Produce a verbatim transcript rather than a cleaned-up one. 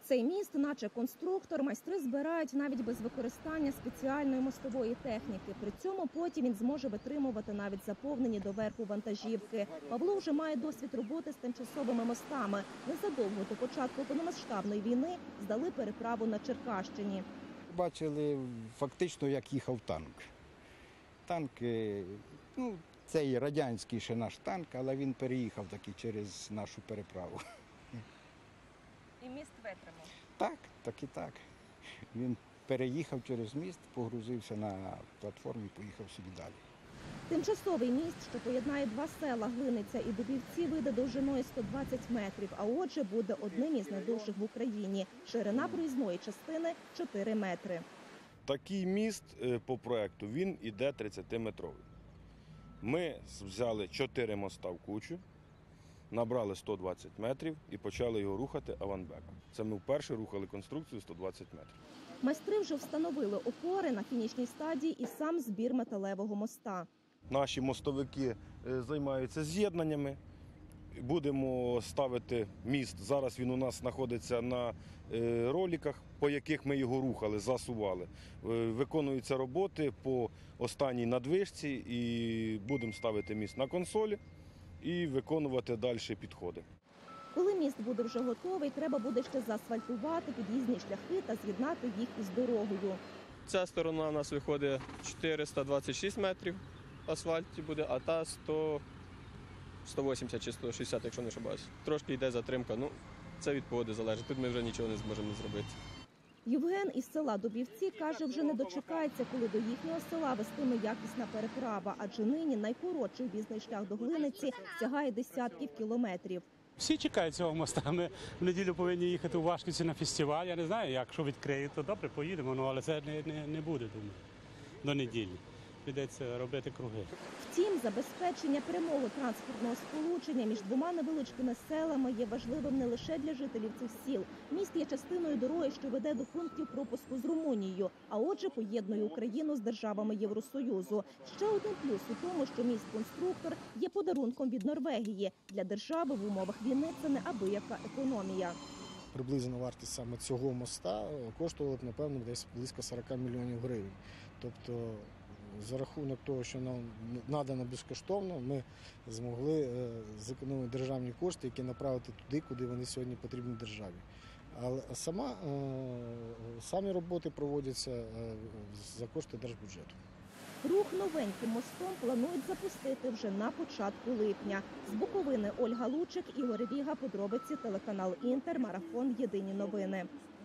Цей міст, наче конструктор, майстри збирають навіть без використання спеціальної мостової техніки. При цьому потім він зможе витримувати навіть заповнені доверху вантажівки. Павло вже має досвід роботи з тимчасовими мостами. Незадовго до початку повномасштабної війни здали переправу на Черкащині. Бачили фактично, як їхав танк. Танк, ну, це і радянський ще наш танк, але він переїхав таки через нашу переправу. І міст витримав? Так, так і так. Він переїхав через міст, погрузився на платформу і поїхав собі далі. Тимчасовий міст, що поєднає два села Глиниця і Дубівці, вийде довжиною сто двадцять метрів, а отже буде одним із найдовших в Україні. Ширина проїзної частини – чотири метри. Такий міст по проєкту, він іде тридцятиметровий. Ми взяли чотири моста в кучу, набрали сто двадцять метрів і почали його рухати аванбеком. Це ми вперше рухали конструкцію сто двадцять метрів. Майстри вже встановили опори на фінішній стадії і сам збір металевого моста. Наші мостовики займаються з'єднаннями. Будемо ставити міст. Зараз він у нас знаходиться на роликах, по яких ми його рухали, засували. Виконуються роботи по останній надвижці і будемо ставити міст на консолі і виконувати далі підходи. Коли міст буде вже готовий, треба буде ще заасфальтувати під'їзні шляхи та з'єднати їх із дорогою. Ця сторона у нас виходить чотириста двадцять шість метрів асфальті буде, а та сто, сто вісімдесят чи сто шістдесят, якщо не ошибаюсь. Трошки йде затримка, ну це від погоди залежить, тут ми вже нічого не зможемо зробити. Євген із села Дубівці каже, вже не дочекається, коли до їхнього села вестиме якісна переправа, адже нині найкоротший об'їзний шлях до Глиниці сягає десятків кілометрів. Всі чекають цього моста. Ми в неділю повинні їхати у Вашківці на фестиваль. Я не знаю, якщо відкриють, то добре, поїдемо, ну, але це не, не, не буде, думаю, до неділі. Прийдеться робити круги. Втім, забезпечення прямого транспортного сполучення між двома невеличкими селами є важливим не лише для жителів цих сіл. Міст є частиною дороги, що веде до пунктів пропуску з Румунією, а отже поєднує Україну з державами Євросоюзу. Ще один плюс у тому, що міст-конструктор є подарунком від Норвегії. Для держави в умовах війни це неабияка економія. Приблизна вартість саме цього моста коштувала б, напевно, десь близько сорок мільйонів гривень. Тобто за рахунок того, що нам надано безкоштовно, ми змогли зекономити державні кошти, які направити туди, куди вони сьогодні потрібні державі. Але сама, самі роботи проводяться за кошти держбюджету. Рух новеньким мостом планують запустити вже на початку липня. З Буковини Ольга Лучик, Ігор Віга, подробиці, телеканал Інтер, марафон «Єдині новини».